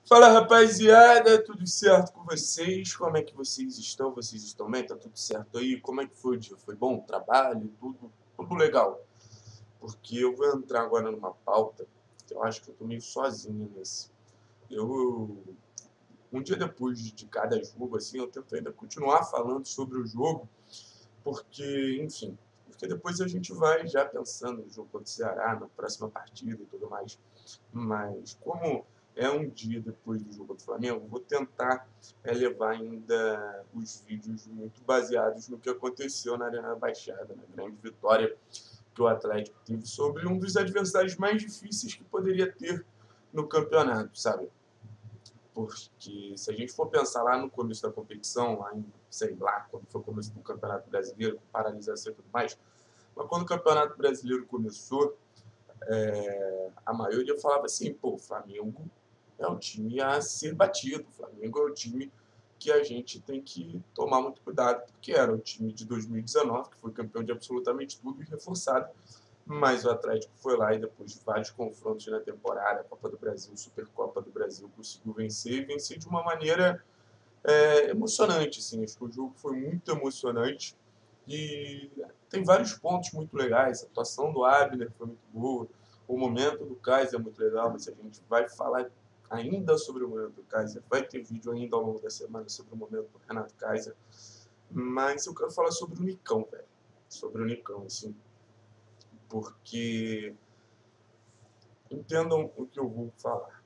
Fala, rapaziada, tudo certo com vocês? Como é que vocês estão? Vocês estão bem? Tá tudo certo aí? Como é que foi o dia? Foi bom? Trabalho? Tudo legal. Porque eu vou entrar agora numa pauta que eu acho que eu tô meio sozinho nesse. Eu, um dia depois de cada jogo, assim, eu tento ainda continuar falando sobre o jogo, porque, enfim, porque depois a gente vai já pensando no jogo contra o Ceará, na próxima partida e tudo mais. Mas como é um dia depois do jogo do Flamengo, vou tentar levar ainda os vídeos muito baseados no que aconteceu na Arena Baixada, na grande vitória que o Atlético teve sobre um dos adversários mais difíceis que poderia ter no campeonato, sabe? Porque se a gente for pensar lá no começo da competição, lá em, sei lá, quando foi o começo do Campeonato Brasileiro, com paralisação e tudo mais, mas quando o Campeonato Brasileiro começou, a maioria falava assim, pô, o Flamengo é o time a ser batido, o Flamengo é o time que a gente tem que tomar muito cuidado, porque era o time de 2019, que foi campeão de absolutamente tudo e reforçado, mas o Atlético foi lá e depois de vários confrontos na temporada, Copa do Brasil, Supercopa do Brasil, conseguiu vencer e vencer de uma maneira emocionante, assim, acho que o jogo foi muito emocionante e tem vários pontos muito legais, a atuação do Abner foi muito boa, o momento do Kaiser é muito legal, mas a gente vai falar ainda sobre o momento do Kaiser, vai ter vídeo ainda ao longo da semana sobre o momento do Renato Kaiser, mas eu quero falar sobre o Nicão, velho, sobre o Nicão, assim, porque entendam o que eu vou falar.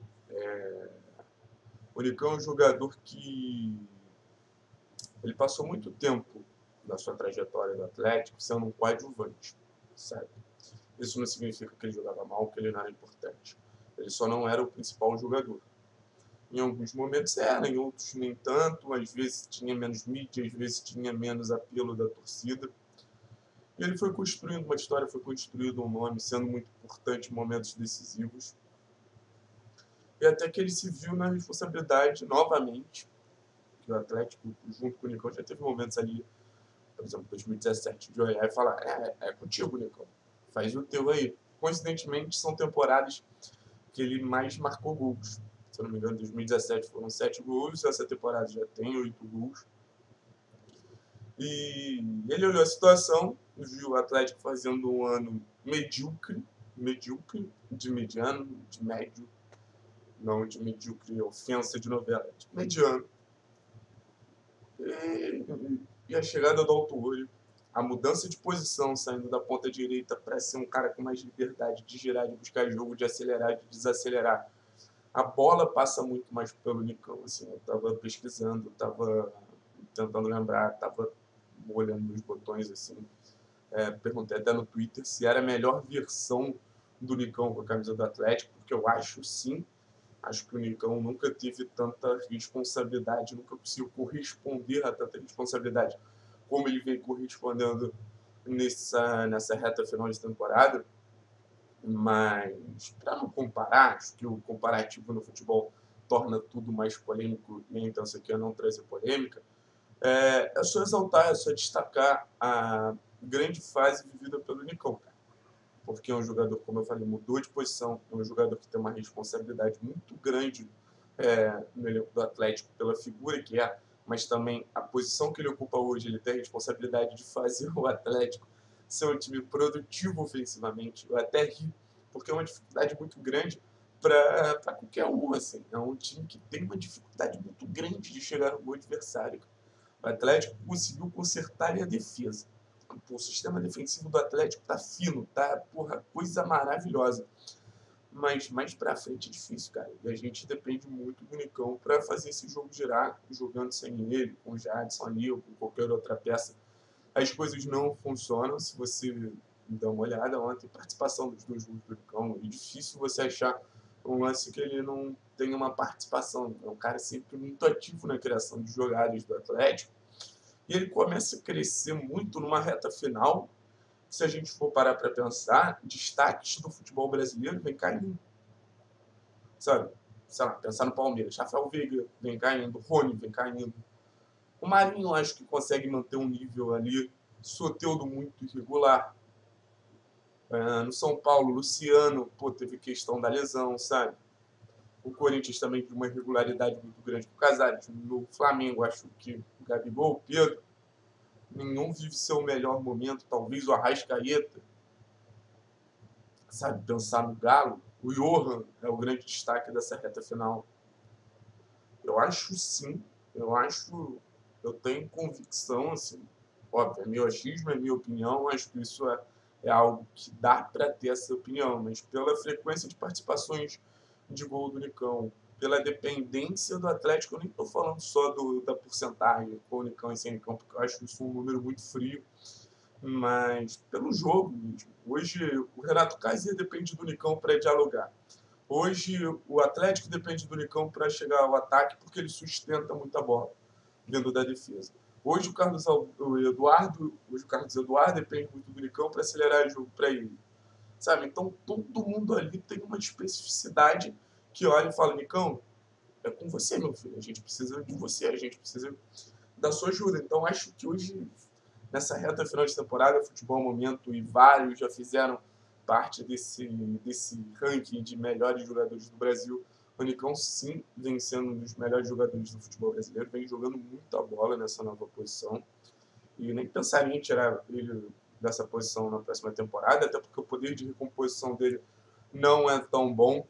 O Nicão é um jogador que ele passou muito tempo na sua trajetória do Atlético sendo um coadjuvante, sabe? Isso não significa que ele jogava mal, que ele não era importante. Ele só não era o principal jogador. Em alguns momentos era, em outros nem tanto, às vezes tinha menos mídia, às vezes tinha menos apelo da torcida. E ele foi construindo uma história, foi construindo um nome, sendo muito importante em momentos decisivos. E até que ele se viu na responsabilidade novamente, que o Atlético, junto com o Nicão, já teve momentos ali, por exemplo, 2017, de olhar e falar: é contigo, Nicão, faz o teu aí. Coincidentemente, são temporadas que ele mais marcou gols. Se eu não me engano, em 2017 foram 7 gols, essa temporada já tem 8 gols. E ele olhou a situação, viu o Atlético fazendo um ano medíocre, de mediano, de médio, não de medíocre, ofensa de novela, de mediano. E a chegada do Autuori, a mudança de posição, saindo da ponta direita para ser um cara com mais liberdade de girar, de buscar jogo, de acelerar, de desacelerar. A bola passa muito mais pelo Nicão, assim, eu estava pesquisando, estava tentando lembrar, estava olhando nos botões, assim, perguntei até no Twitter se era a melhor versão do Nicão com a camisa do Atlético, porque eu acho sim, acho que o Nicão nunca teve tanta responsabilidade, nunca conseguiu corresponder a tanta responsabilidade como ele vem correspondendo nessa reta final de temporada. Mas, para não comparar, acho que o comparativo no futebol torna tudo mais polêmico e a intenção aqui é não trazer polêmica, é só exaltar, é só destacar a grande fase vivida pelo Nicão, cara. Porque é um jogador, como eu falei, mudou de posição, é um jogador que tem uma responsabilidade muito grande no elenco do Atlético pela figura que é, mas também a posição que ele ocupa hoje, ele tem a responsabilidade de fazer o Atlético ser um time produtivo ofensivamente. Eu até ri, porque é uma dificuldade muito grande para qualquer um. Assim. É um time que tem uma dificuldade muito grande de chegar no gol adversário. O Atlético conseguiu consertar a defesa. O sistema defensivo do Atlético tá fino, tá, porra, coisa maravilhosa. Mas mais pra frente é difícil, cara. E a gente depende muito do Nicão para fazer esse jogo girar, jogando sem ele, com o Jadson ali ou com qualquer outra peça. As coisas não funcionam. Se você dá uma olhada ontem, participação dos dois gols do Nicão, é difícil você achar um lance que ele não tenha uma participação. É um cara sempre muito ativo na criação de jogadas do Atlético. E ele começa a crescer muito numa reta final. Se a gente for parar para pensar, destaques do futebol brasileiro vem caindo, sabe? Sei lá, pensar no Palmeiras. Rafael Veiga vem caindo, Rony vem caindo. O Marinho acho que consegue manter um nível ali, Soteldo muito irregular. No São Paulo, Luciano, pô, teve questão da lesão, sabe? O Corinthians também de uma irregularidade muito grande com o Casares. No Flamengo, acho que o Gabigol, o Pedro, nenhum vive seu melhor momento. Talvez o Arrascaeta, sabe, pensar no Galo. O Johan é o grande destaque dessa reta final. Eu acho sim, eu tenho convicção, assim, óbvio, é meu achismo, é minha opinião, acho que isso é algo que dá para ter essa opinião, mas pela frequência de participações de gol do Nicão, pela dependência do Atlético, eu nem estou falando só da porcentagem com o Nicão e sem Nicão, porque eu acho isso um número muito frio, mas pelo jogo mesmo. Hoje o Renato Kaiser depende do Nicão para dialogar. Hoje o Atlético depende do Nicão para chegar ao ataque porque ele sustenta muita bola vindo da defesa. Hoje o Carlos Eduardo depende muito do Nicão para acelerar o jogo para ele. Sabe? Então todo mundo ali tem uma especificidade que olha e fala, Nicão, é com você, meu filho. A gente precisa de você, a gente precisa da sua ajuda. Então acho que hoje, nessa reta final de temporada, Futebol Momento e vários já fizeram parte desse ranking de melhores jogadores do Brasil. O Nicão, sim, vem sendo um dos melhores jogadores do futebol brasileiro, vem jogando muita bola nessa nova posição. E nem pensaria em tirar ele dessa posição na próxima temporada, até porque o poder de recomposição dele não é tão bom.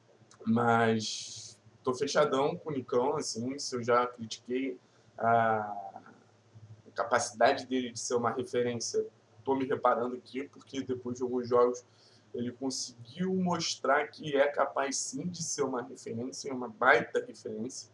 Mas tô fechadão com o Nicão, assim, se eu já critiquei a capacidade dele de ser uma referência, estou me reparando aqui, porque depois de alguns jogos ele conseguiu mostrar que é capaz sim de ser uma referência, uma baita referência,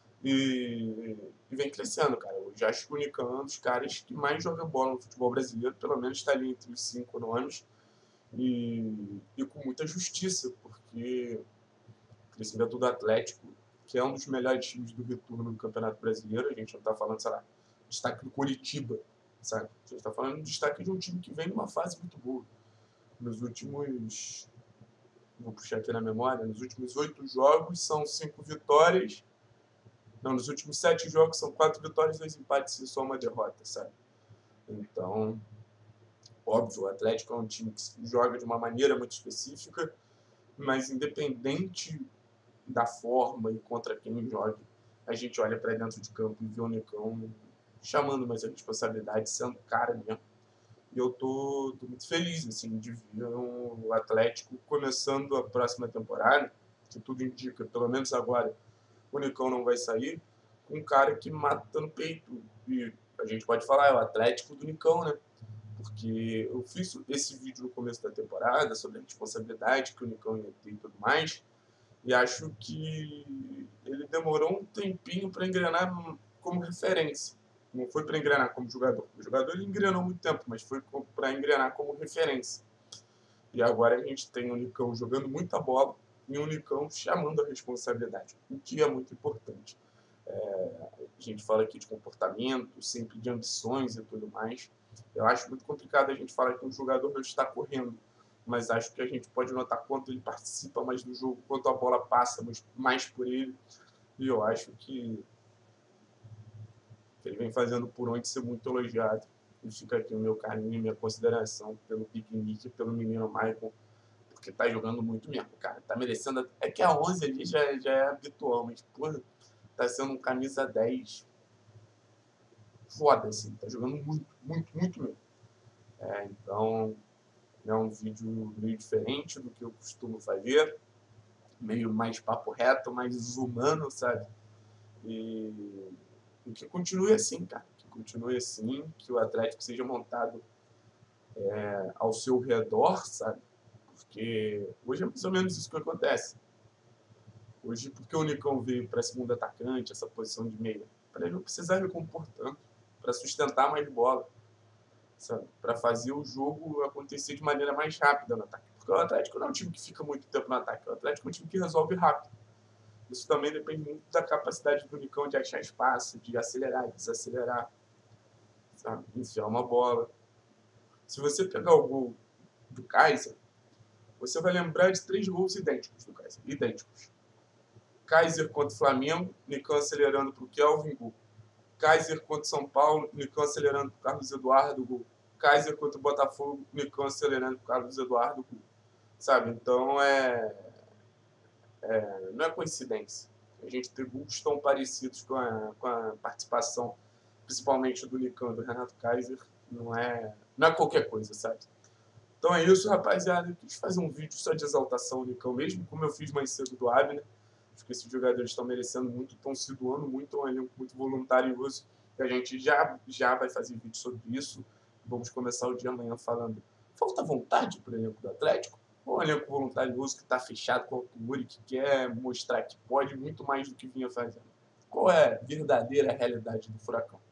e vem crescendo, cara. Eu já acho que o Nicão é um dos caras que mais joga bola no futebol brasileiro, pelo menos está ali entre os 5 nomes, e com muita justiça, porque o crescimento do Atlético, que é um dos melhores times do retorno do Campeonato Brasileiro, a gente não está falando, sei lá, destaque do Coritiba, sabe? A gente está falando do destaque de um time que vem numa fase muito boa. Nos últimos, vou puxar aqui na memória, nos últimos 8 jogos são 5 vitórias. Não, nos últimos 7 jogos são 4 vitórias, 2 empates e só uma derrota, sabe? Então, óbvio, o Atlético é um time que joga de uma maneira muito específica, mas independente da forma e contra quem joga, a gente olha para dentro de campo e vê o Nicão chamando mais a responsabilidade, sendo cara mesmo. E eu tô muito feliz assim, de ver o Atlético começando a próxima temporada, que tudo indica, pelo menos agora, o Nicão não vai sair, com um cara que mata no peito. E a gente pode falar, é o Atlético do Nicão, né? Porque eu fiz esse vídeo no começo da temporada sobre a responsabilidade que o Nicão ia ter e tudo mais, e acho que ele demorou um tempinho para engrenar como referência. Não foi para engrenar como jogador. O jogador ele engrenou muito tempo, mas foi para engrenar como referência. E agora a gente tem o Nicão jogando muita bola e o Nicão chamando a responsabilidade, o que é muito importante. A gente fala aqui de comportamento, sempre de ambições e tudo mais. Eu acho muito complicado a gente falar que um jogador não está correndo, mas acho que a gente pode notar quanto ele participa mais do jogo, quanto a bola passa mais por ele. E eu acho que ele vem fazendo por onde ser muito elogiado. E fica aqui o meu carinho e minha consideração pelo piquenique e pelo menino Michael, porque tá jogando muito mesmo, cara. Tá merecendo. É que a 11 ali já é habitual, mas, porra, tá sendo um camisa 10 foda, assim. Tá jogando muito, muito, muito mesmo. Então, é um vídeo meio diferente do que eu costumo fazer, meio mais papo reto, mais humano, sabe? E que continue assim, cara. Que continue assim, que o Atlético seja montado ao seu redor, sabe? Porque hoje é mais ou menos isso que acontece. Hoje, porque o Nicão veio para segundo atacante, essa posição de meia, para ele não precisar recompor tanto, para sustentar mais bola, sabe? Para fazer o jogo acontecer de maneira mais rápida no ataque. Porque o Atlético não é um time que fica muito tempo no ataque, o Atlético é um time que resolve rápido. Isso também depende muito da capacidade do Nicão de achar espaço, de acelerar, de desacelerar, sabe? Enfiar uma bola. Se você pegar o gol do Kaiser, você vai lembrar de 3 gols idênticos do Kaiser. Idênticos. Kaiser contra o Flamengo, Nicão acelerando para o Kelvin, gol. Kaiser contra o São Paulo, Nicão acelerando para o Carlos Eduardo, gol. Kaiser contra o Botafogo, Nicão acelerando para o Carlos Eduardo, gol. Sabe? Então, Não é coincidência. A gente ter grupos tão parecidos com a participação, principalmente do Nicão e do Renato Kaiser, não é qualquer coisa, sabe? Então é isso, rapaziada. Eu quis fazer um vídeo só de exaltação ao Nicão mesmo, como eu fiz mais cedo do Abner. Acho que esses jogadores estão merecendo muito, estão se doando muito, é um elenco muito voluntarioso. E a gente já vai fazer vídeo sobre isso. Vamos começar o dia amanhã falando. Falta vontade para o elenco do Atlético? Ou um elenco voluntarioso que está fechado com o Muri, que quer mostrar que pode muito mais do que vinha fazendo? Qual é a verdadeira realidade do Furacão?